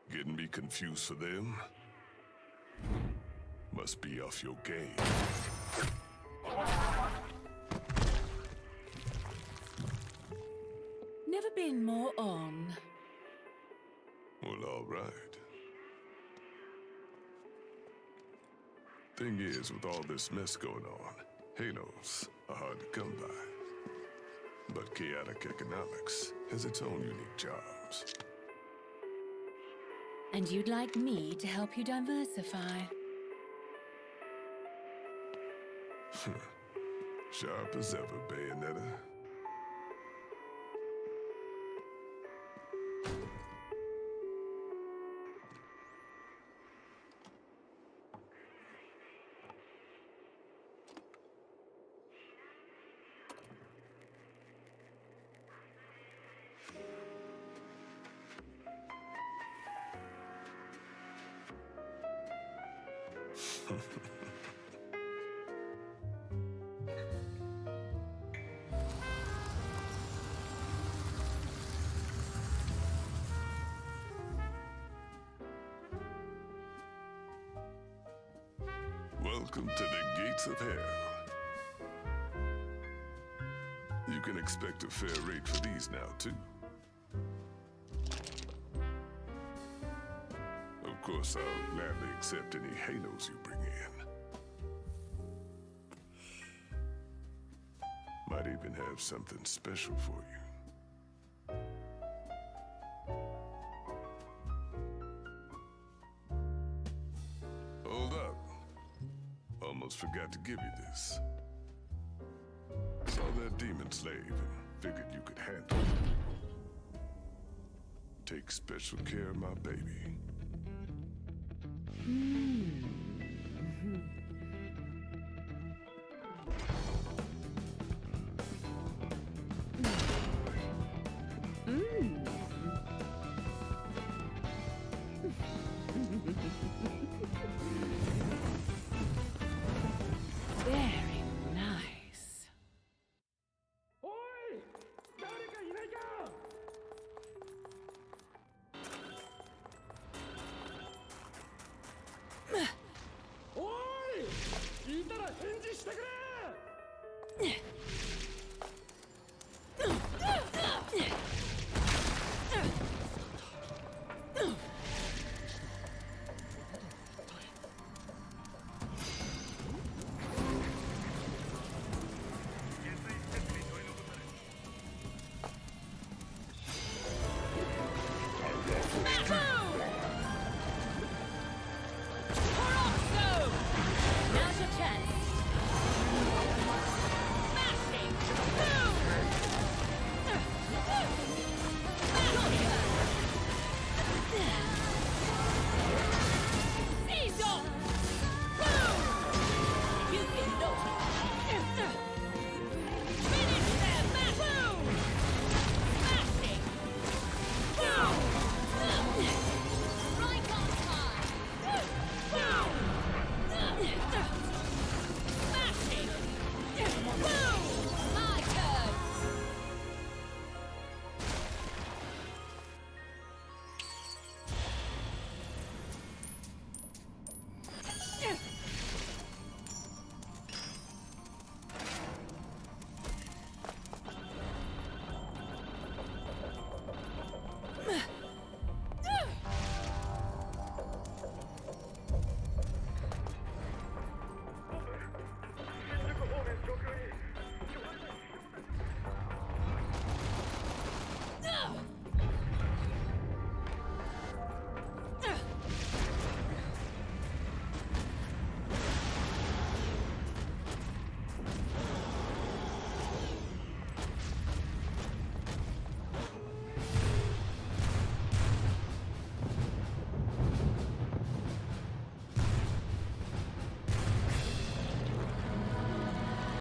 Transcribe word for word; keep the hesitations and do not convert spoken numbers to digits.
Getting me confused for them? Must be off your game. Never been more on. Well, all right. Thing is, with all this mess going on, Halos are hard to come by. But chaotic economics has its own unique charms. And you'd like me to help you diversify? Sharp as ever, Bayonetta. Welcome to the gates of hell. You can expect a fair rate for these now, too. Of course, I'll gladly accept any halos you bring in. Might even have something special for you. Hold up. Almost forgot to give you this. Saw that demon slave and figured you could handle it. Take special care of my baby.